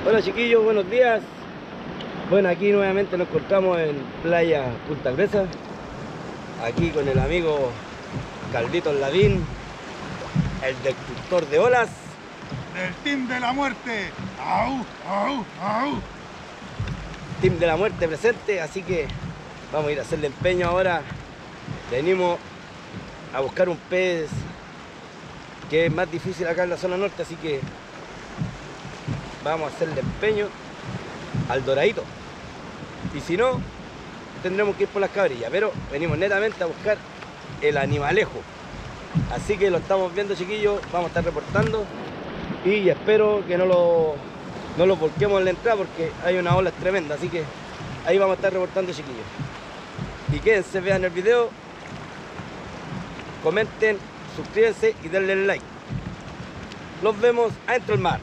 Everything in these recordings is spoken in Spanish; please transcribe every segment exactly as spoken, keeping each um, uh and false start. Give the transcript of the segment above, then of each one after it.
Hola chiquillos, buenos días. Bueno, aquí nuevamente nos encontramos en Playa Punta Gresa, aquí con el amigo Carlitos Lavín, el destructor de olas del Team de la Muerte. ¡Au, au, au! Team de la Muerte presente, así que vamos a ir a hacerle empeño ahora. Venimos a buscar un pez que es más difícil acá en la zona norte, así que vamos a hacerle empeño al doradito. Y si no, tendremos que ir por las cabrillas, pero venimos netamente a buscar el animalejo. Así que lo estamos viendo, chiquillos, vamos a estar reportando y espero que no lo, no lo volquemos en la entrada porque hay una ola tremenda, así que ahí vamos a estar reportando, chiquillos. Y quédense, vean el video, comenten, suscríbanse y denle like. Nos vemos adentro del mar.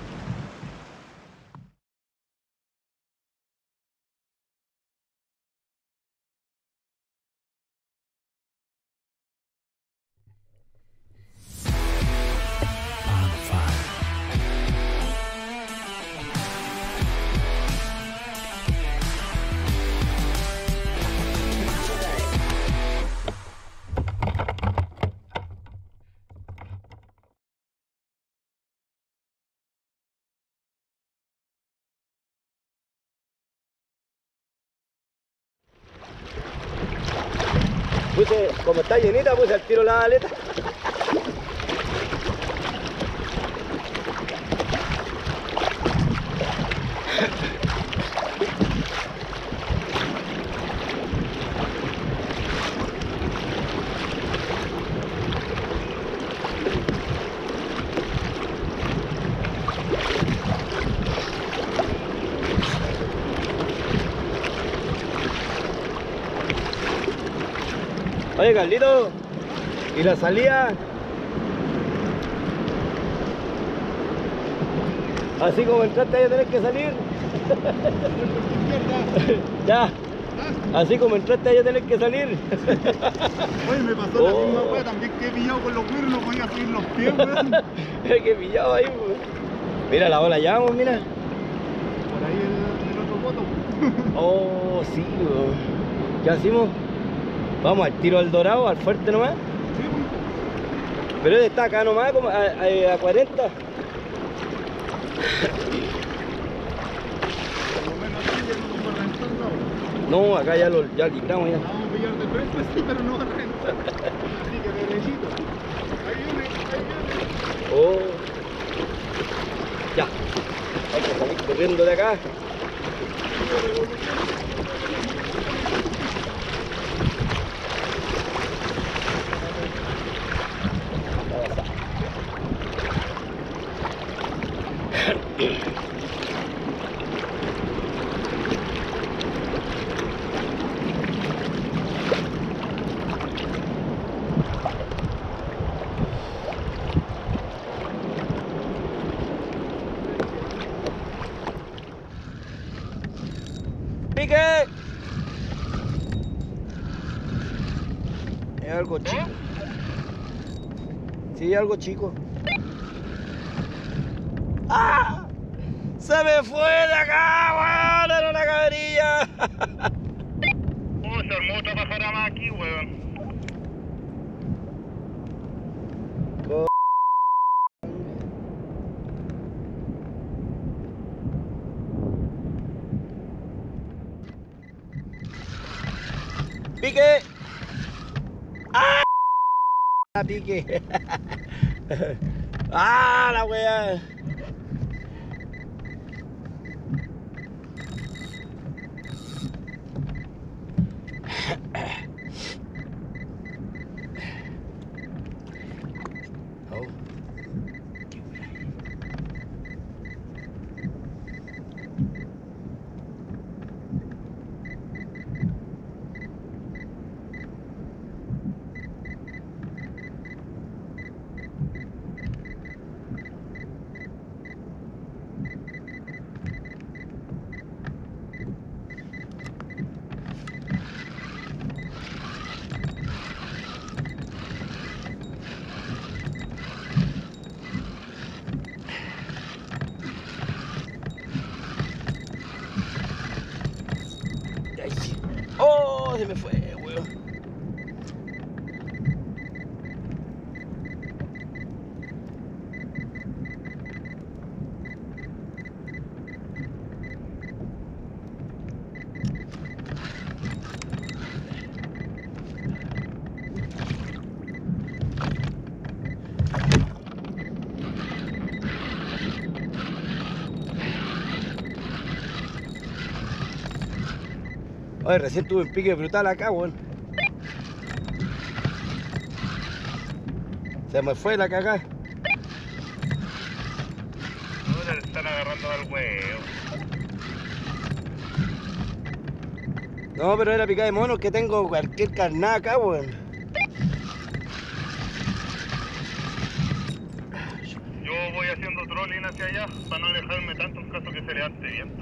Puse, como está llenita, puse al tiro la aleta. Oye, Carlito, ¿y la salida? Así como entraste ahí a tener que salir. Ya. Así como entraste ahí a tener que salir. Oye, me pasó Oh. la misma wea, también que he pillado con los cuernos, no podía seguir los pies, weón. Que pillado ahí, pues. Mira la ola ya, pues, mira. Por ahí el, el otro voto. Oh, sí, weón. ¿Qué hacemos? Vamos al tiro al dorado, al fuerte nomás. Sí, weón. Pero este está acá nomás, como a, a, a cuarenta. Por lo menos así ya no vamos a rentar nada. No, acá ya lo ya libramos ya. Vamos a pillar de frente, sí, pero no va a rentar. Así que derechito. Ahí viene, ahí viene. Oh. Ya. Hay que salir corriendo de acá. ¡Pique! Es algo chico. Sí, algo chico. ¡Ah! ¡Se me fue de acá, weón! ¡Era una cabrilla! Oh, se armó otra pájara más aquí, weón. ¡Pique! ¡Ah! ¡Pique! ¡Ah, la wea! Oh. Oye, recién tuve un pique brutal acá, weón. Se me fue la cagada. Ahora le están agarrando al huevo. No, pero era picada de mono que tengo cualquier carnada acá, weón. Yo voy haciendo trolling hacia allá para no alejarme tanto en caso que se levante viento.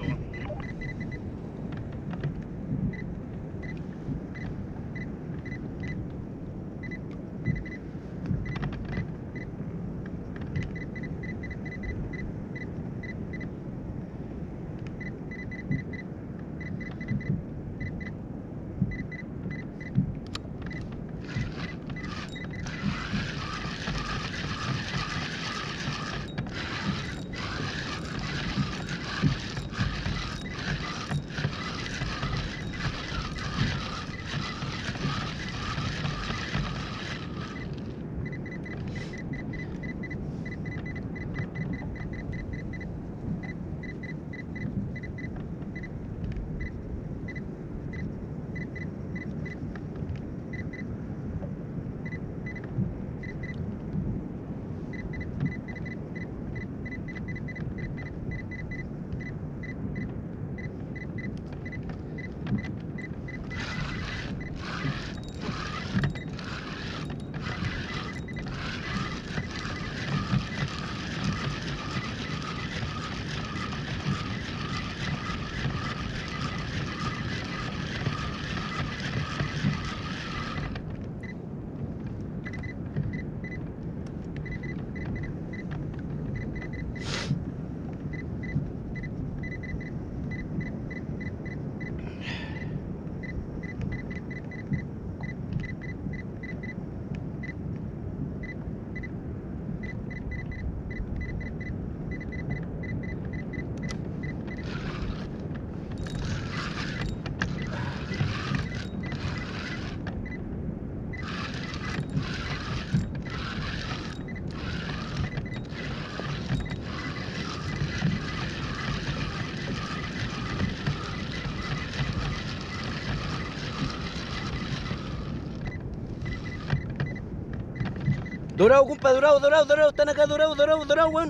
Dorado, compa, dorado, dorado, dorado, están acá, dorado, dorado, dorado, weón.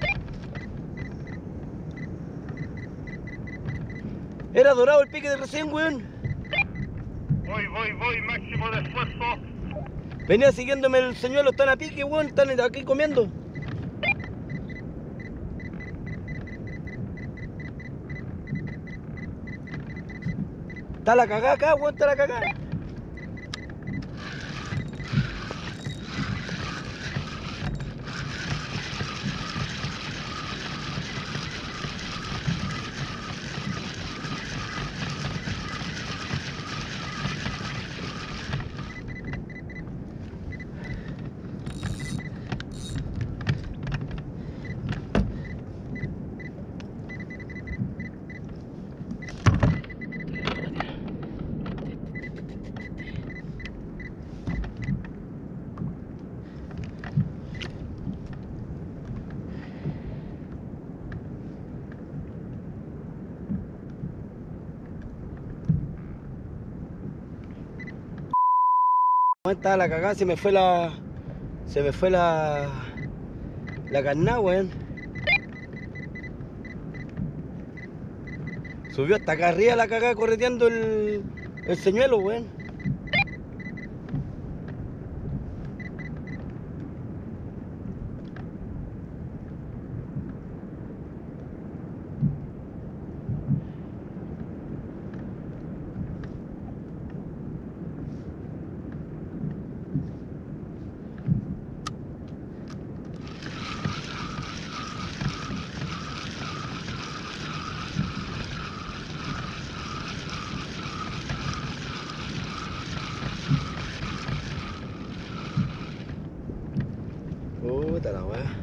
Era dorado el pique de recién, weón. Voy, voy, voy, máximo de esfuerzo. Venía siguiéndome el señuelo, están a pique, weón, están aquí comiendo. Está la cagada acá, weón, está la cagada. Estaba la cagada, se me fue la. Se me fue la. La carnada, weón. Subió hasta acá arriba la cagada correteando el. El señuelo, weón. Puta la weá.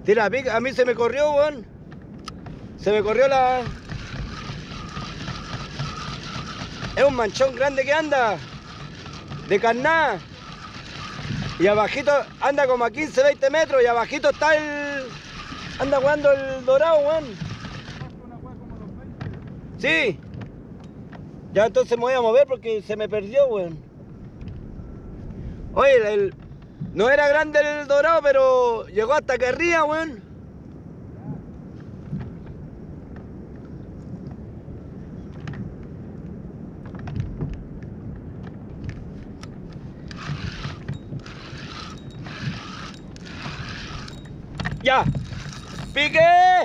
Tira pica, a mí se me corrió, weón. Se me corrió la... Es un manchón grande que anda. De carná. Y abajito anda como a quince, veinte metros. Y abajito está el... Anda jugando el dorado, weón. Sí. Ya entonces me voy a mover porque se me perdió, weón. Oye, el, el... no era grande el dorado, pero llegó hasta que arriba, weón. ¡Ya! ¡Pique!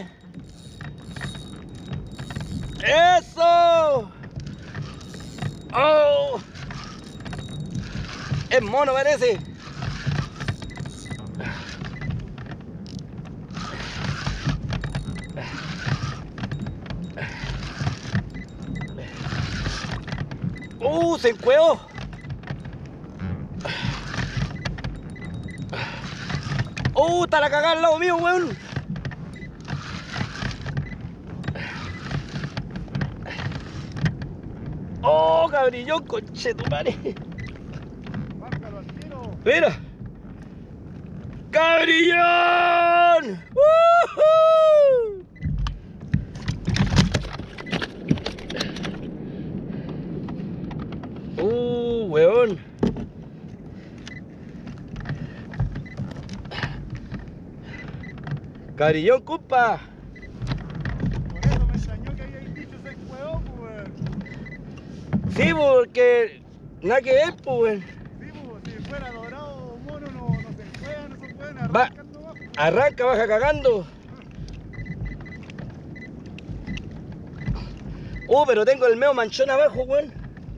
¡Eso! ¡Oh! Es mono, parece. ¡Uh! Se encueó. ¡Uh! Está la cagada al lado mío, weón. ¡Oh, cabrillón, conchetumare! Márcalo al tiro. ¡Mira! ¡Cabrillón! ¡Uh-huh! ¡Uh, weón! ¡Cabrillón, compa! Por eso me extrañó que hayáis dicho ese juego, pues. Sí, porque nada que ver, pues, weón. Sí, pues, si fuera dorado o mono, no, no se juegan, no se pueden Va, arrancar nomás. arranca, baja cagando. Uh, pero tengo el medio manchón abajo, weón.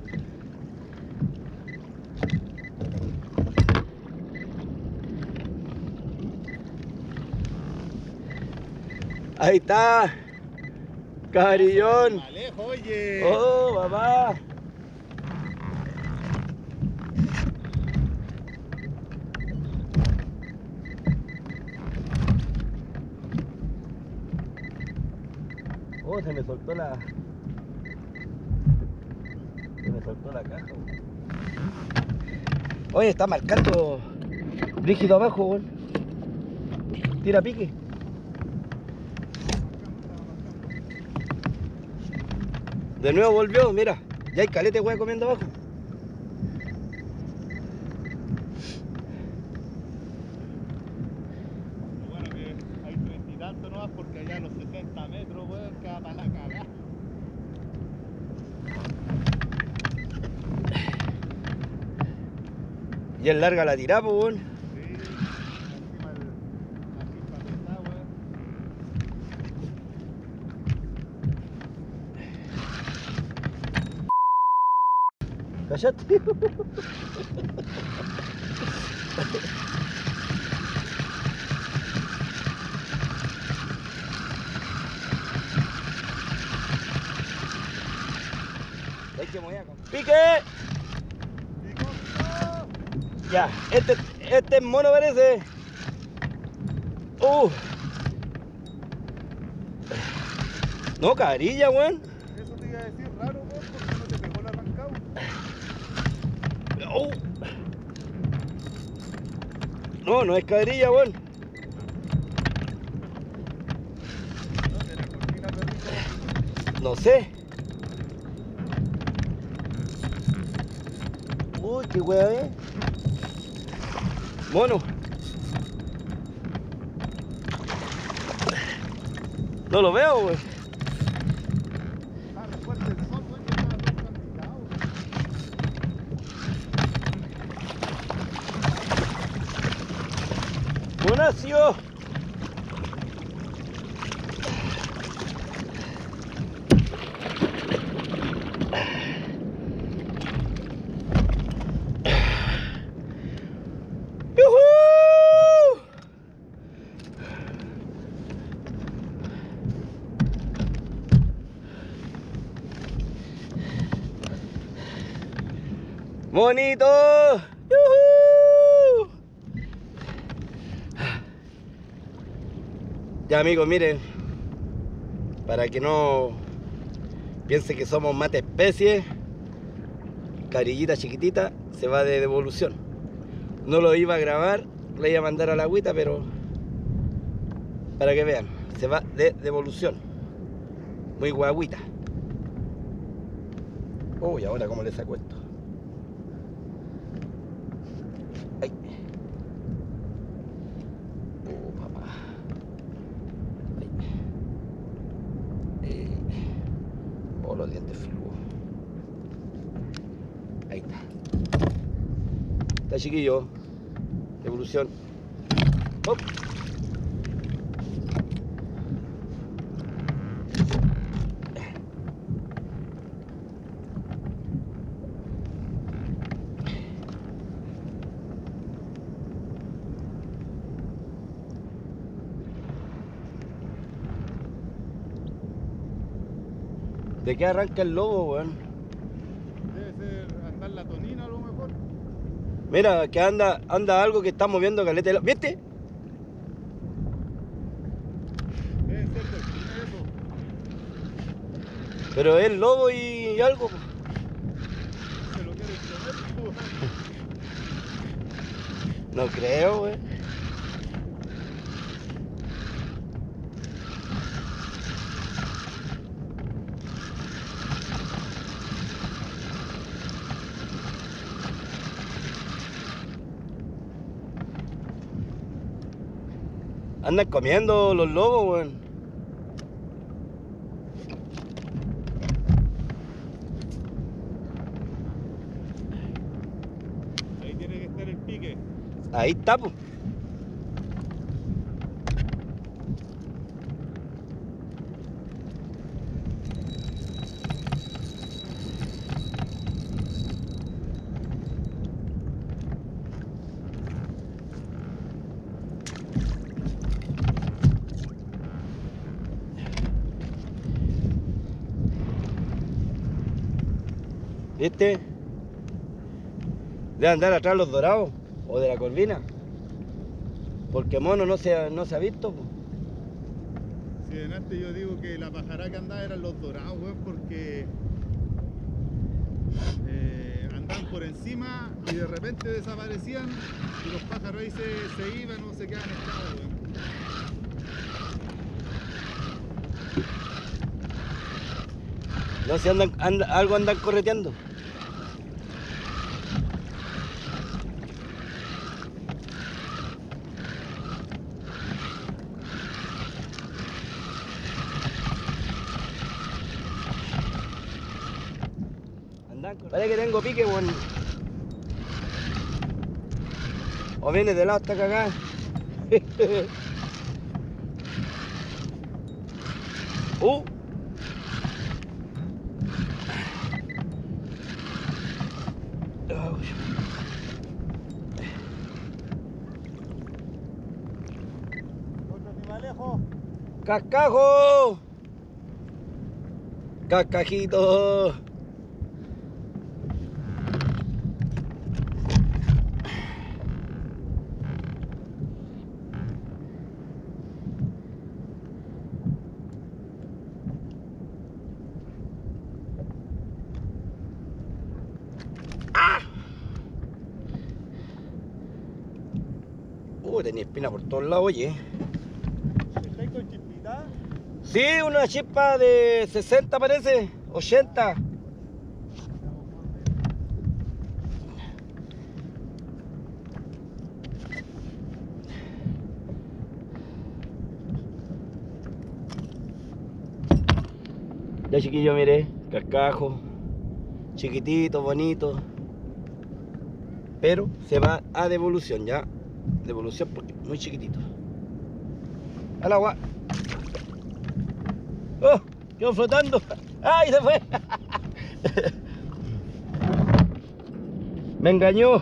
Ahí está. Cabrillón. Alejo, oye. Oh, papá. Oh, se me soltó la... Se me soltó la caja, weón. Oye, está marcando rígido abajo, weón. Tira pique. De nuevo volvió, mira. Ya hay calete, weón, comiendo abajo. Lo bueno que hay treinta y tanto nomás porque allá a los sesenta metros, weón, queda para la cagada. Y es larga la tirada, pues, weón. Sí, encima el, la chispa pesada, weón. ¿Callaste? Hay que mover acá. ¡Pique! ¡Pico, pico! Ya, este, este es mono parece. Uh. No, carilla, weón. Eso te iba a decir raro, weón, porque no te pegó el arrancado. Uh. No, no es cabrilla, weón. No, de la cortina, perrito. No sé. Uy, qué wea, eh. Mono. No lo veo, weón. Ah, recuerda el sol, weón, que estaba todo salpicado. Buenacio. ¡Yujú! ¡Bonito! ¡Yujú! Ya amigos, miren, para que no piense que somos mate especie, Cabrillita chiquitita se va de devolución. No lo iba a grabar, le iba a mandar a la agüita, pero para que vean, se va de devolución. Muy guaguita. Uy, ahora cómo le saco esto. Ay. Oh, papá. Ay. Eh. Oh, los dientes filudos. Ahí está. Está chiquillo. Evolución. Hop. ¿De qué arranca el lobo, weón? Debe ser andar la tonina a lo mejor. Mira, que anda, anda algo que está moviendo caleta de lobo. ¿Viste? Debe ser delfina eso. Pero es lobo y algo. Se lo quieren comer, pues. No creo, weón. Andan comiendo los lobos, weón. Ahí tiene que estar el pique. Ahí está, pues. ¿Viste? De andar atrás los dorados o de la corvina. Porque mono no se ha, no se ha visto, po. Si delante yo digo que la pajará que andaba eran los dorados, weón, porque eh, andaban por encima y de repente desaparecían y los pájaros ahí se, se iban o se quedaban echados, weón. No se andan, anda, algo andan correteando. Andan correteando. Parece que tengo pique, bueno. O viene de lado hasta cagada. uh. Otro animalejo. ¡Cascajo! ¡Cascajito! ¡Ah! Uh, tenía espina por todos lados, oye. ¿Estáis con chispita? Sí, una chispa de sesenta parece, ochenta. Ya chiquillo, mire, cascajo, chiquitito, bonito. Pero se va a devolución ya. Devolución porque es muy chiquitito. Al agua. ¡Oh! Quedó flotando. ¡Ay, se fue! Me engañó.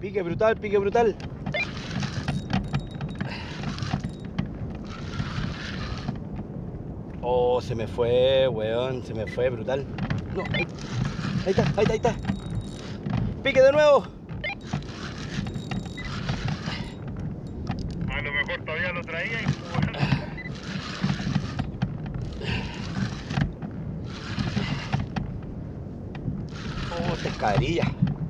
Pique brutal, pique brutal. Oh, se me fue, weón, se me fue brutal. No, ahí, ahí está, ahí está, ahí está. Pique de nuevo. A lo mejor todavía lo traía y Oh, pescadilla.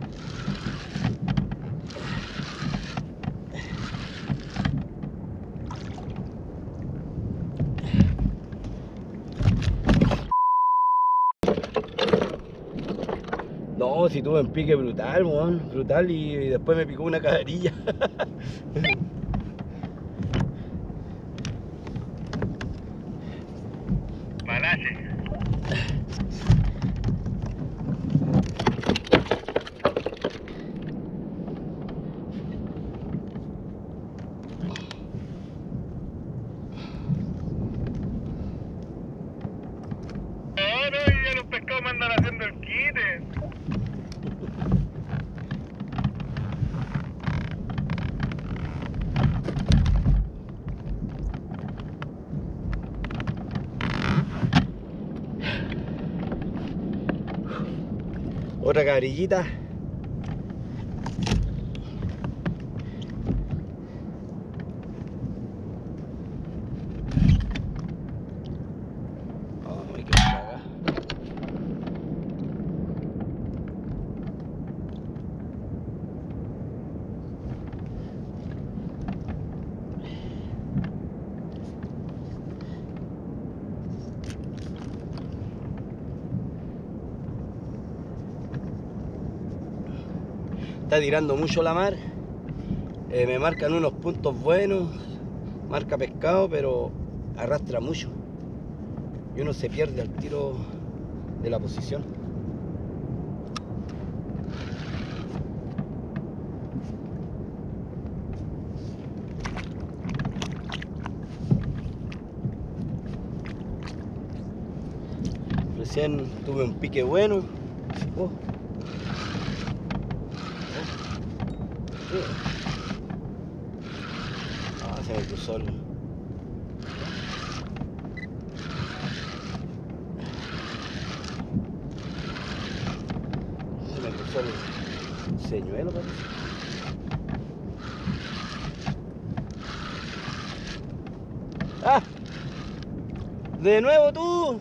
No, si tuve un pique brutal, weón, brutal, y, y después me picó una cajarilla. Malache. No, no, ya los pescados me andan haciendo el quite. Otra cabrillita. Ay, qué caga. Está tirando mucho la mar. Eh, me marcan unos puntos buenos. Marca pescado, pero arrastra mucho. Y uno se pierde al tiro de la posición. Recién tuve un pique bueno. Oh. Ah, se me cruzó el... Se me cruzó el señuelo, parece. ¡Ah! ¡De nuevo tú!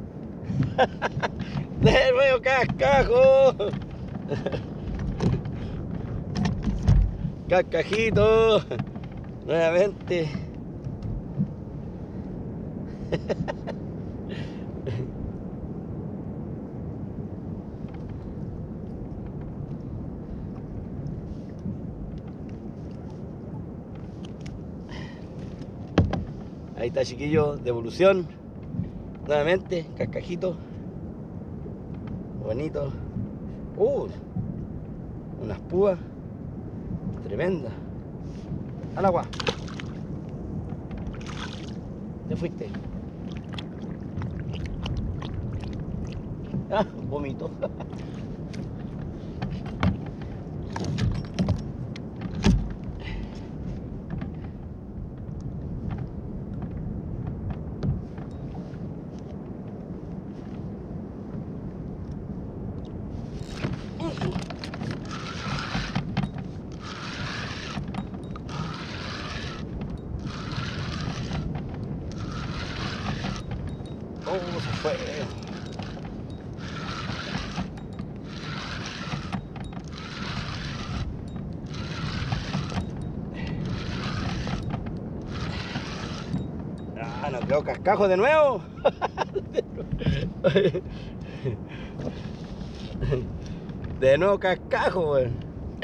¡De nuevo cascajo! Cascajito, nuevamente. Ahí está, chiquillo, devolución. Nuevamente, cascajito. Bonito. Uh, unas púas. Tremenda. Al agua. Te fuiste. Ah, vomito. Oh, se fue. Ah, no creo cascajo de nuevo. De nuevo cascajo, weón.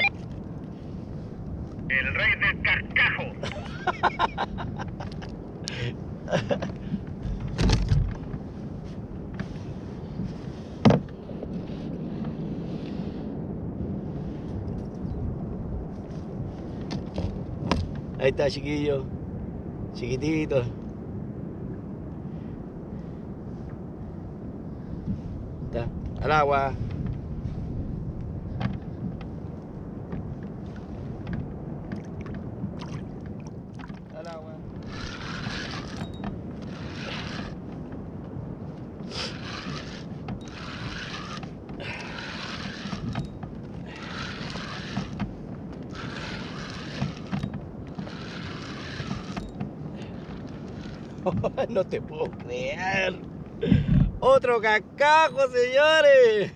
El rey del cascajo. Ahí está, chiquillo. Chiquitito. Está al agua. No te puedo creer. Otro cascajo, señores.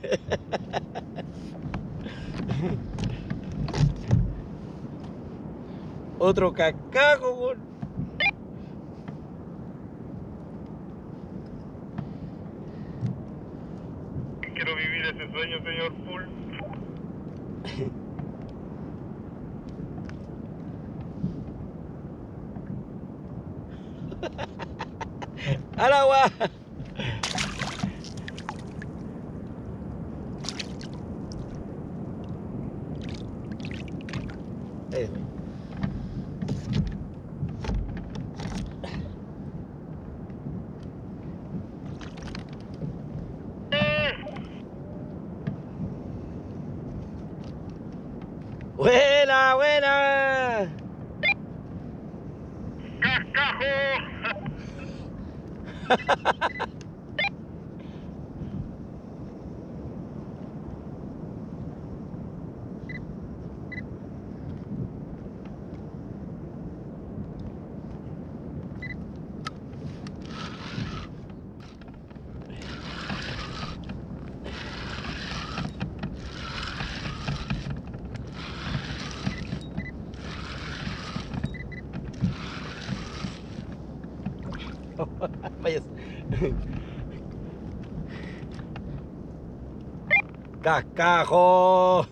Otro cascajo, por... Quiero vivir ese sueño, señor Full. ¡Al agua! Ahí. ¡Buena, buena! ¡Cascajo! Vaya. ¡Cascajo!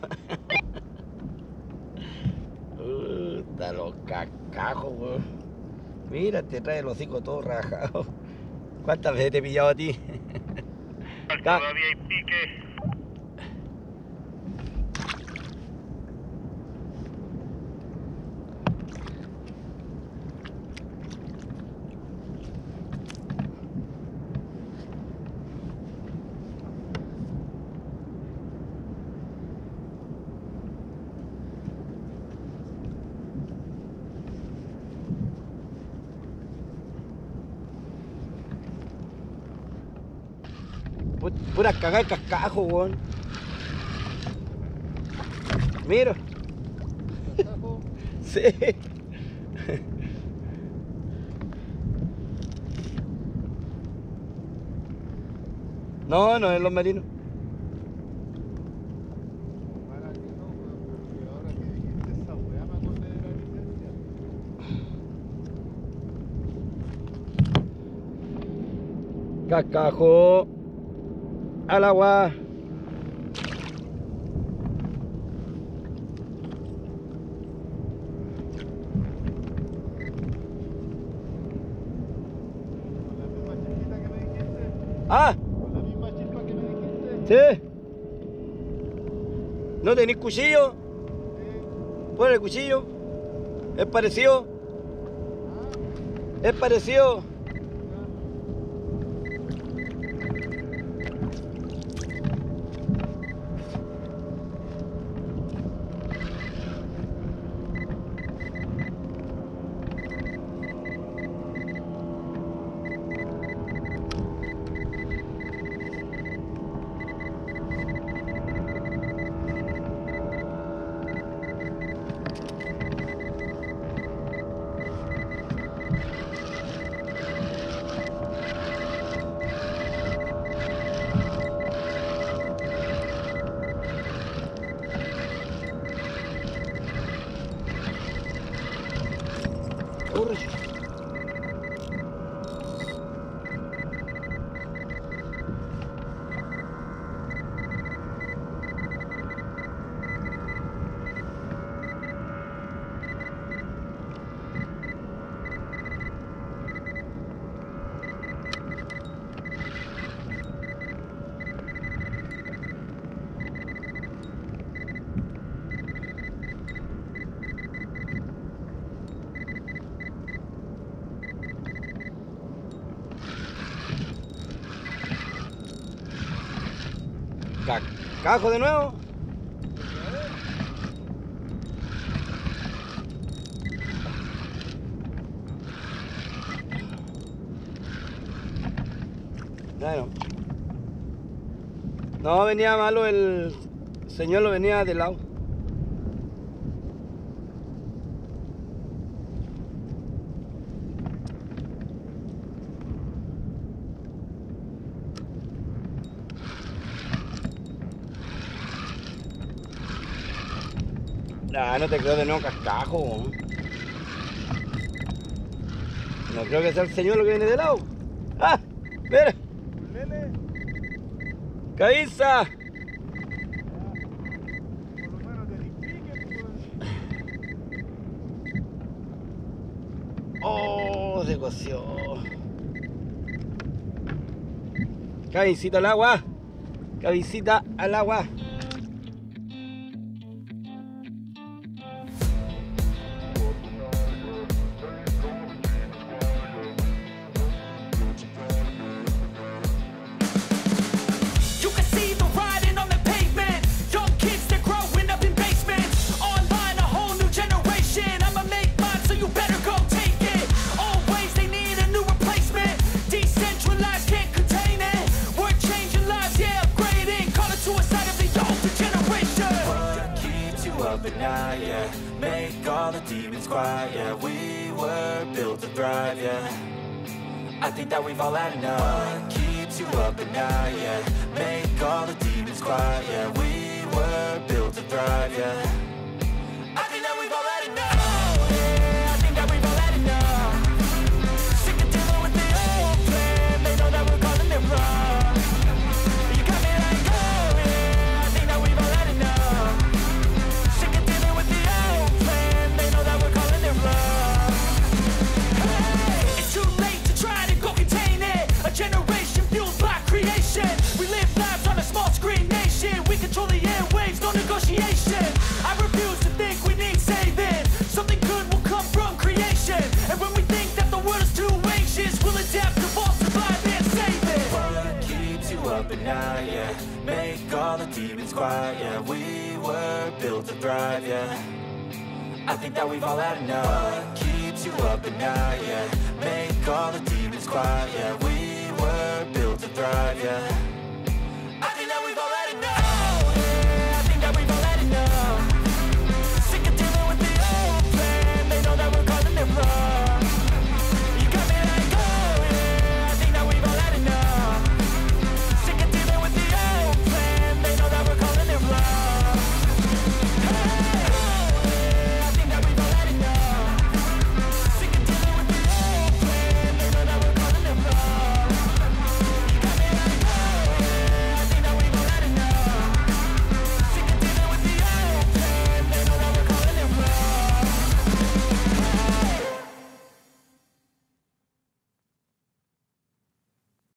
Puta, los cascajos, weón. Mira, te trae el hocico todo rajado. ¿Cuántas veces te he pillado a ti? Todavía hay pique. Pura cagada de cascajo, weón. Mira. ¿Cascajo? Sí. No, no es los marinos. Ojalá que no, weón, porque ahora que dijiste esa weá me acordé de la licencia. Cascajo. Al agua. Con la misma chispita que me dijiste. Ah, Con la misma chispa que me dijiste. sí. ¿No tenéis cuchillo? Sí. Pon el cuchillo. Es parecido. Ah, Es parecido. ya. Corre. Cascajo de nuevo. Bueno. No, venía malo el señor, lo venía de lado. Ah, no te creo de nuevo cascajo. No creo que sea el señor lo que viene de lado. ¡Ah! ¡Mira! Un lele. ¡Cabeza! Por lo menos del Iquique, pues. ¡Oh! Se coció. Cabecita al agua. Cabecita al agua. Now, yeah, make all the demons quiet. Yeah, we were built to thrive. Yeah, I think that we've all had enough. What keeps you up at night? Yeah, make all the demons quiet. Yeah, we were built to thrive. Yeah, I think that we've all had enough. Yeah, I think that we've all had enough. Sick of dealing with the old plan. They know that we're calling it wrong. You got me like, oh yeah, I think that we've all had enough. Now, yeah, make all the demons quiet. Yeah, we were built to thrive. Yeah, I think that we've all had enough. What keeps you up at night? Yeah, make all the demons quiet. Yeah, we were built to thrive. Yeah.